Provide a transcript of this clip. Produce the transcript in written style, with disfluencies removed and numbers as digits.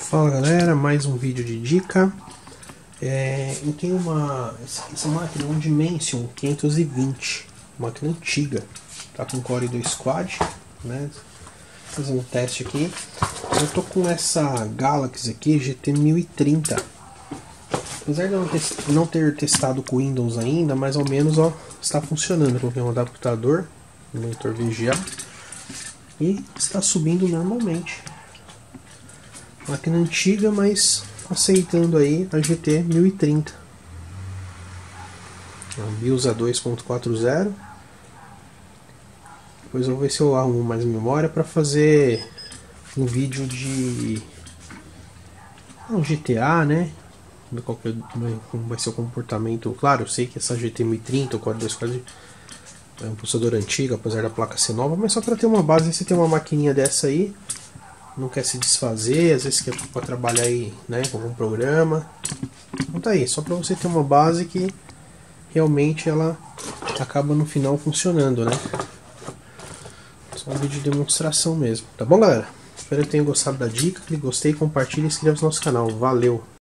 Fala galera, mais um vídeo de dica. Eu tenho essa máquina é um Dimension 520, máquina antiga, tá com Core 2 Quad, né? Vou fazer um teste aqui. Eu tô com essa Galaxy aqui GT 1030. Apesar de eu não ter testado com Windows ainda, mais ou menos está funcionando. Eu coloquei um adaptador, um monitor VGA e está subindo normalmente. Máquina antiga, mas aceitando aí a GT 1030. A BIOS a 2.40. Depois eu vou ver se eu arrumo mais memória para fazer um vídeo de um GTA, né? Ver como vai ser o comportamento. Claro, eu sei que essa GT 1030, o Core 2 Quad é um processador antigo, apesar da placa ser nova, mas só para ter uma base. Você tem uma maquininha dessa aí, não quer se desfazer, às vezes quer para trabalhar aí, né, com algum programa. Então tá aí, só para você ter uma base que realmente ela acaba no final funcionando, né? Só um vídeo de demonstração mesmo, tá bom galera? Espero que tenham gostado da dica, clique em gostei, compartilhe e inscreva-se no nosso canal. Valeu!